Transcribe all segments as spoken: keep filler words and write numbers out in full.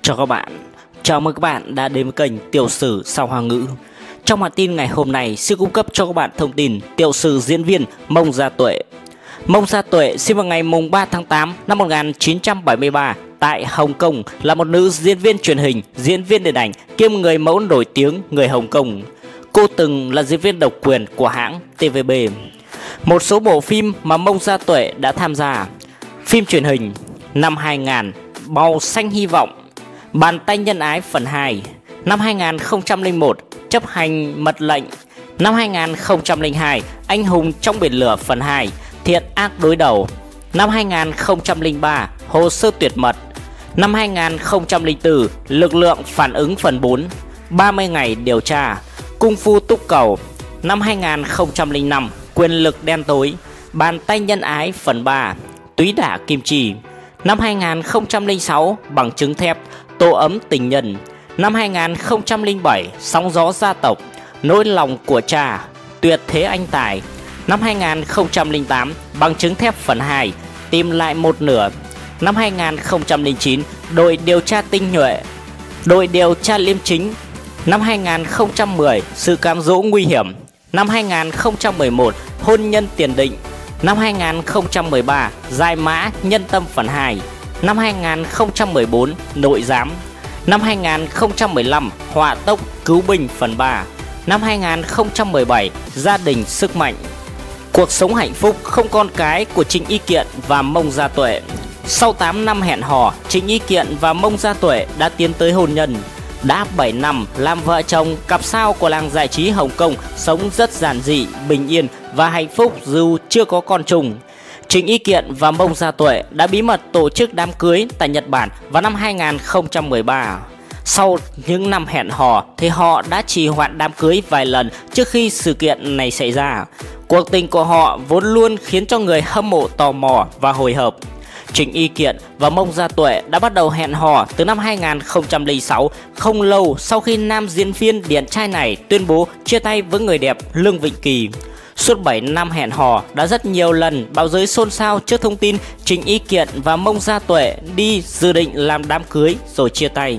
Chào các bạn, chào mừng các bạn đã đến với kênh Tiểu sử Sao Hoa Ngữ. Trong bản tin ngày hôm nay sẽ cung cấp cho các bạn thông tin tiểu sử diễn viên Mông Gia Tuệ. Mông Gia Tuệ sinh vào ngày ba tháng tám năm một nghìn chín trăm bảy mươi ba tại Hồng Kông, là một nữ diễn viên truyền hình, diễn viên điện ảnh kiêm người mẫu nổi tiếng người Hồng Kông. Cô từng là diễn viên độc quyền của hãng tê vê bê. Một số bộ phim mà Mông Gia Tuệ đã tham gia: phim truyền hình năm hai nghìn Màu Xanh Hy Vọng, Bàn Tay Nhân Ái phần hai, năm hai nghìn không trăm lẻ một Chấp Hành Mật Lệnh, năm hai nghìn không trăm lẻ hai Anh Hùng Trong Biển Lửa phần hai, Thiện Ác Đối Đầu, năm hai nghìn không trăm lẻ ba Hồ Sơ Tuyệt Mật, năm hai nghìn không trăm lẻ bốn Lực Lượng Phản Ứng phần bốn, ba mươi Ngày Điều Tra, Cung Phu Túc Cầu, năm hai nghìn không trăm lẻ năm Quyền Lực Đen Tối, Bàn Tay Nhân Ái phần ba, Túy Đả Kim Chi, năm hai nghìn không trăm lẻ sáu Bằng Chứng Thép, Tổ Ấm Tình Nhân, năm hai nghìn không trăm lẻ bảy Sóng Gió Gia Tộc, Nỗi Lòng Của Cha, Tuyệt Thế Anh Tài, năm hai nghìn không trăm lẻ tám Bằng Chứng Thép phần hai, Tìm Lại Một Nửa, năm hai nghìn không trăm lẻ chín Đội Điều Tra Tinh Nhuệ, Đội Điều Tra Liêm Chính, năm hai nghìn không trăm mười Sự Cám Dỗ Nguy Hiểm, năm hai nghìn không trăm mười một Hôn Nhân Tiền Định, năm hai nghìn không trăm mười ba Giải Mã Nhân Tâm phần hai, năm hai nghìn không trăm mười bốn Nội Giám, năm hai nghìn không trăm mười lăm Hỏa Tốc Cứu Binh phần ba, năm hai nghìn không trăm mười bảy Gia Đình Sức Mạnh. Cuộc sống hạnh phúc không con cái của Trịnh Y Kiện và Mông Gia Tuệ. Sau tám năm hẹn hò, Trịnh Y Kiện và Mông Gia Tuệ đã tiến tới hôn nhân. Đã bảy năm làm vợ chồng, cặp sao của làng giải trí Hồng Kông sống rất giản dị, bình yên và hạnh phúc dù chưa có con chung. Trịnh Y Kiện và Mông Gia Tuệ đã bí mật tổ chức đám cưới tại Nhật Bản vào năm hai nghìn không trăm mười ba. Sau những năm hẹn hò thì họ đã trì hoãn đám cưới vài lần trước khi sự kiện này xảy ra. Cuộc tình của họ vốn luôn khiến cho người hâm mộ tò mò và hồi hộp. Trịnh Y Kiện và Mông Gia Tuệ đã bắt đầu hẹn hò từ năm hai nghìn không trăm lẻ sáu, không lâu sau khi nam diễn viên điển trai này tuyên bố chia tay với người đẹp Lương Vịnh Kỳ. Suốt bảy năm hẹn hò đã rất nhiều lần báo giới xôn xao trước thông tin Trịnh Y Kiện và Mông Gia Tuệ đi dự định làm đám cưới rồi chia tay.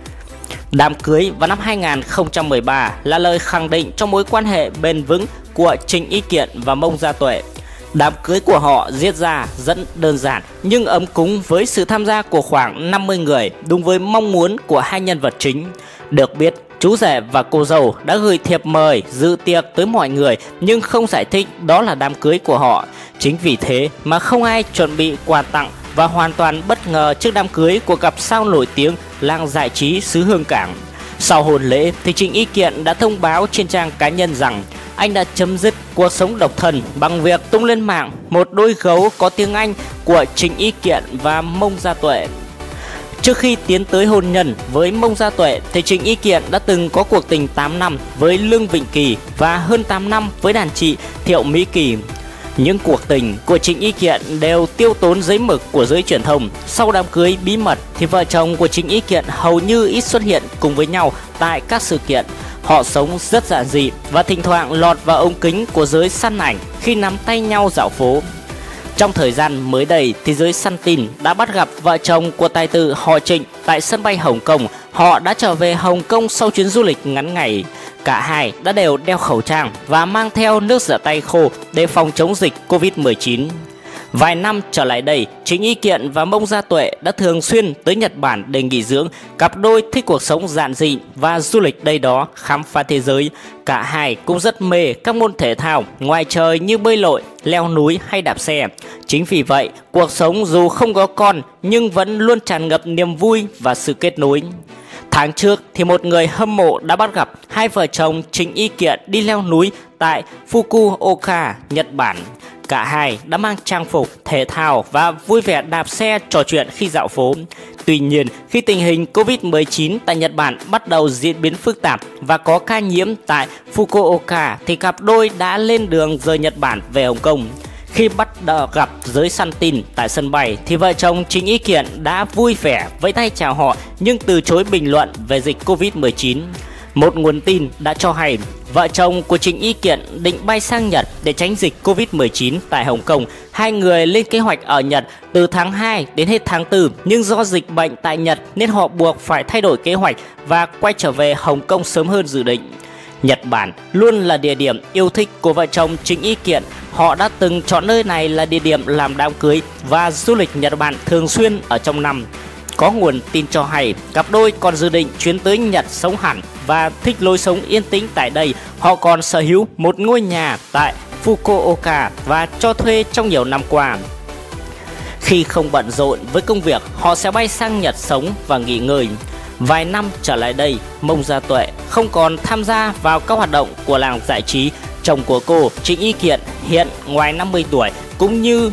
Đám cưới vào năm hai nghìn không trăm mười ba là lời khẳng định cho mối quan hệ bền vững của Trịnh Y Kiện và Mông Gia Tuệ. Đám cưới của họ diễn ra rất đơn giản nhưng ấm cúng với sự tham gia của khoảng năm mươi người, đúng với mong muốn của hai nhân vật chính. Được biết, chú rể và cô dâu đã gửi thiệp mời dự tiệc tới mọi người nhưng không giải thích đó là đám cưới của họ. Chính vì thế mà không ai chuẩn bị quà tặng và hoàn toàn bất ngờ trước đám cưới của cặp sao nổi tiếng làng giải trí xứ Hương Cảng. Sau hôn lễ thì Trịnh Y Kiện đã thông báo trên trang cá nhân rằng anh đã chấm dứt cuộc sống độc thân bằng việc tung lên mạng một đôi gấu có tiếng Anh của Trịnh Y Kiện và Mông Gia Tuệ. Trước khi tiến tới hôn nhân với Mông Gia Tuệ thì Trịnh Y Kiện đã từng có cuộc tình tám năm với Lương Vịnh Kỳ và hơn tám năm với đàn chị Thiệu Mỹ Kỳ. Những cuộc tình của Trịnh Y Kiện đều tiêu tốn giấy mực của giới truyền thông. Sau đám cưới bí mật thì vợ chồng của Trịnh Y Kiện hầu như ít xuất hiện cùng với nhau tại các sự kiện. Họ sống rất giản dị và thỉnh thoảng lọt vào ống kính của giới săn ảnh khi nắm tay nhau dạo phố. Trong thời gian mới đây thì giới săn tin đã bắt gặp vợ chồng của tài tử họ Trịnh tại sân bay Hồng Kông. Họ đã trở về Hồng Kông sau chuyến du lịch ngắn ngày. Cả hai đã đều đeo khẩu trang và mang theo nước rửa tay khô để phòng chống dịch Covid mười chín. Vài năm trở lại đây, Trịnh Y Kiện và Mông Gia Tuệ đã thường xuyên tới Nhật Bản để nghỉ dưỡng. Cặp đôi thích cuộc sống giản dị và du lịch đây đó, khám phá thế giới. Cả hai cũng rất mê các môn thể thao ngoài trời như bơi lội, leo núi hay đạp xe. Chính vì vậy, cuộc sống dù không có con nhưng vẫn luôn tràn ngập niềm vui và sự kết nối. Tháng trước thì một người hâm mộ đã bắt gặp hai vợ chồng Trịnh Y Kiện đi leo núi tại Fukuoka, Nhật Bản. Cả hai đã mang trang phục thể thao và vui vẻ đạp xe trò chuyện khi dạo phố. Tuy nhiên, khi tình hình Covid mười chín tại Nhật Bản bắt đầu diễn biến phức tạp và có ca nhiễm tại Fukuoka thì cặp đôi đã lên đường rời Nhật Bản về Hồng Kông. Khi bắt đầu gặp giới săn tin tại sân bay thì vợ chồng Trịnh Y Kiện đã vui vẻ vẫy tay chào họ nhưng từ chối bình luận về dịch Covid mười chín. Một nguồn tin đã cho hay vợ chồng của Trịnh Y Kiện định bay sang Nhật để tránh dịch Covid mười chín tại Hồng Kông. Hai người lên kế hoạch ở Nhật từ tháng hai đến hết tháng tư, nhưng do dịch bệnh tại Nhật nên họ buộc phải thay đổi kế hoạch và quay trở về Hồng Kông sớm hơn dự định. Nhật Bản luôn là địa điểm yêu thích của vợ chồng Trịnh Y Kiện. Họ đã từng chọn nơi này là địa điểm làm đám cưới và du lịch Nhật Bản thường xuyên ở trong năm. Có nguồn tin cho hay, cặp đôi còn dự định chuyến tới Nhật sống hẳn và thích lối sống yên tĩnh tại đây. Họ còn sở hữu một ngôi nhà tại Fukuoka và cho thuê trong nhiều năm qua. Khi không bận rộn với công việc, họ sẽ bay sang Nhật sống và nghỉ ngơi. Vài năm trở lại đây, Mông Gia Tuệ không còn tham gia vào các hoạt động của làng giải trí. Chồng của cô, Trịnh Y Kiện, hiện ngoài năm mươi tuổi, cũng như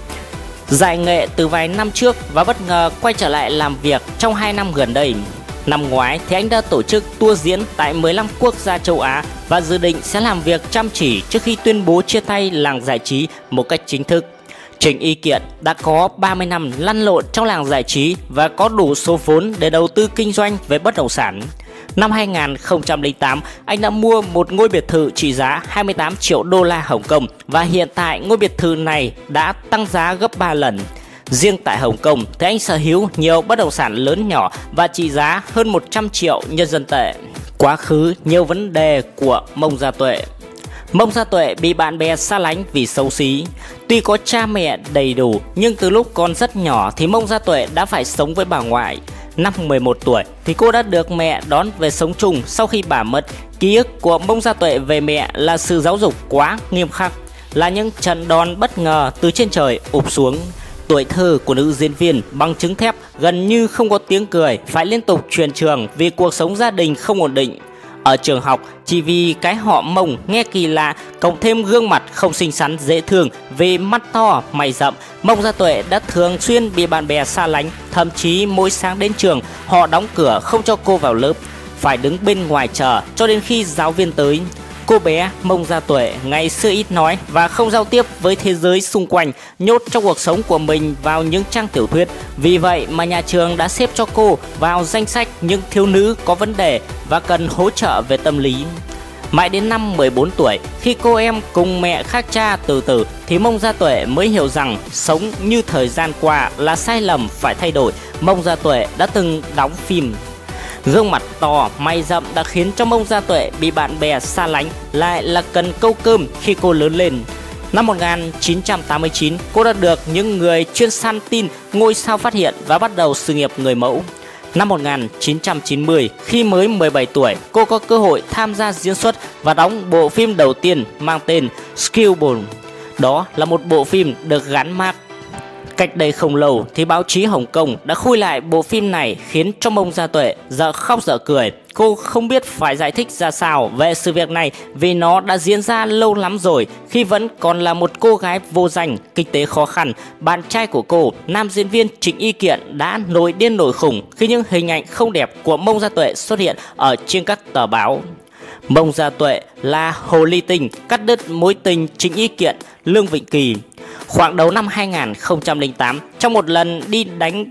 giải nghệ từ vài năm trước và bất ngờ quay trở lại làm việc trong hai năm gần đây. Năm ngoái thì anh đã tổ chức tour diễn tại mười lăm quốc gia châu Á và dự định sẽ làm việc chăm chỉ trước khi tuyên bố chia tay làng giải trí một cách chính thức. Trịnh Y Kiện đã có ba mươi năm lăn lộn trong làng giải trí và có đủ số vốn để đầu tư kinh doanh về bất động sản. Năm hai nghìn không trăm lẻ tám, anh đã mua một ngôi biệt thự trị giá hai mươi tám triệu đô la Hồng Kông và hiện tại ngôi biệt thự này đã tăng giá gấp ba lần. Riêng tại Hồng Kông thì anh sở hữu nhiều bất động sản lớn nhỏ và trị giá hơn một trăm triệu nhân dân tệ. Quá khứ nhiều vấn đề của Mông Gia Tuệ. Mông Gia Tuệ bị bạn bè xa lánh vì xấu xí. Tuy có cha mẹ đầy đủ nhưng từ lúc còn rất nhỏ thì Mông Gia Tuệ đã phải sống với bà ngoại. Năm mười một tuổi thì cô đã được mẹ đón về sống chung sau khi bà mất. Ký ức của Mông Gia Tuệ về mẹ là sự giáo dục quá nghiêm khắc, là những trận đòn bất ngờ từ trên trời ụp xuống. Tuổi thơ của nữ diễn viên bằng chứng thép gần như không có tiếng cười, phải liên tục chuyển trường vì cuộc sống gia đình không ổn định. Ở trường học, chỉ vì cái họ Mông nghe kỳ lạ, cộng thêm gương mặt không xinh xắn dễ thương vì mắt to, mày rậm, Mông Gia Tuệ đã thường xuyên bị bạn bè xa lánh. Thậm chí mỗi sáng đến trường, họ đóng cửa không cho cô vào lớp, phải đứng bên ngoài chờ cho đến khi giáo viên tới. Cô bé Mông Gia Tuệ ngày xưa ít nói và không giao tiếp với thế giới xung quanh, nhốt trong cuộc sống của mình vào những trang tiểu thuyết. Vì vậy mà nhà trường đã xếp cho cô vào danh sách những thiếu nữ có vấn đề và cần hỗ trợ về tâm lý. Mãi đến năm mười bốn tuổi, khi cô em cùng mẹ khác cha từ từ thì Mông Gia Tuệ mới hiểu rằng sống như thời gian qua là sai lầm, phải thay đổi. Mông Gia Tuệ đã từng đóng phim. Gương mặt to, mày rậm đã khiến cho Mông Gia Tuệ bị bạn bè xa lánh, lại là cần câu cơm khi cô lớn lên. Năm một nghìn chín trăm tám mươi chín, cô đã được những người chuyên săn tin ngôi sao phát hiện và bắt đầu sự nghiệp người mẫu. Năm một nghìn chín trăm chín mươi, khi mới mười bảy tuổi, cô có cơ hội tham gia diễn xuất và đóng bộ phim đầu tiên mang tên Skillbone. Đó là một bộ phim được gắn mác. Cách đây không lâu thì báo chí Hồng Kông đã khui lại bộ phim này khiến cho Mông Gia Tuệ dở khóc dở cười. Cô không biết phải giải thích ra sao về sự việc này vì nó đã diễn ra lâu lắm rồi, khi vẫn còn là một cô gái vô danh, kinh tế khó khăn. Bạn trai của cô, nam diễn viên Trịnh Y Kiện, đã nổi điên nổi khủng khi những hình ảnh không đẹp của Mông Gia Tuệ xuất hiện ở trên các tờ báo. Mông Gia Tuệ là hồ ly tinh cắt đứt mối tình Trịnh Y Kiện, Lương Vịnh Kỳ. Khoảng đầu năm hai nghìn không trăm lẻ tám, trong một lần đi đánh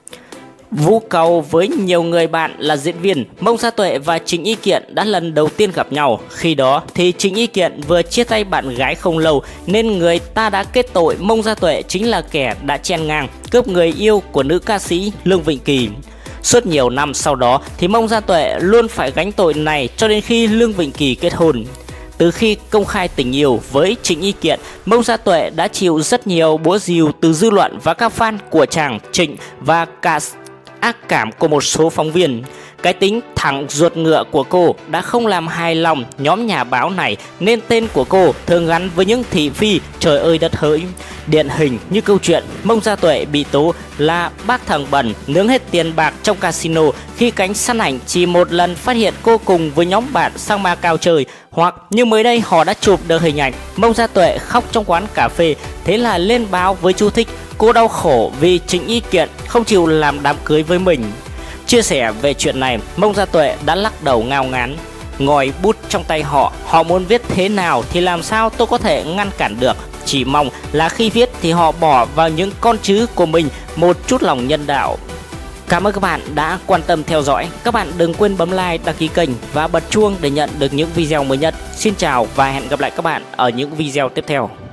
vũ cầu với nhiều người bạn là diễn viên, Mông Gia Tuệ và Trịnh Y Kiện đã lần đầu tiên gặp nhau. Khi đó thì Trịnh Y Kiện vừa chia tay bạn gái không lâu nên người ta đã kết tội Mông Gia Tuệ chính là kẻ đã chen ngang cướp người yêu của nữ ca sĩ Lương Vịnh Kỳ. Suốt nhiều năm sau đó thì Mông Gia Tuệ luôn phải gánh tội này cho đến khi Lương Vịnh Kỳ kết hôn. Từ khi công khai tình yêu với Trịnh Y Kiện, Mông Gia Tuệ đã chịu rất nhiều búa rìu từ dư luận và các fan của chàng Trịnh và cả ác cảm của một số phóng viên. Cái tính thẳng ruột ngựa của cô đã không làm hài lòng nhóm nhà báo này nên tên của cô thường gắn với những thị phi trời ơi đất hỡi. Điển hình như câu chuyện Mông Gia Tuệ bị tố là bác thằng bẩn nướng hết tiền bạc trong casino khi cánh săn ảnh chỉ một lần phát hiện cô cùng với nhóm bạn sang Macau chơi. Hoặc như mới đây họ đã chụp được hình ảnh Mông Gia Tuệ khóc trong quán cà phê, thế là lên báo với chú thích cô đau khổ vì Trịnh Y Kiện không chịu làm đám cưới với mình. Chia sẻ về chuyện này, Mông Gia Tuệ đã lắc đầu ngao ngán. Ngòi bút trong tay họ, họ muốn viết thế nào thì làm sao tôi có thể ngăn cản được. Chỉ mong là khi viết thì họ bỏ vào những con chữ của mình một chút lòng nhân đạo. Cảm ơn các bạn đã quan tâm theo dõi. Các bạn đừng quên bấm like, đăng ký kênh và bật chuông để nhận được những video mới nhất. Xin chào và hẹn gặp lại các bạn ở những video tiếp theo.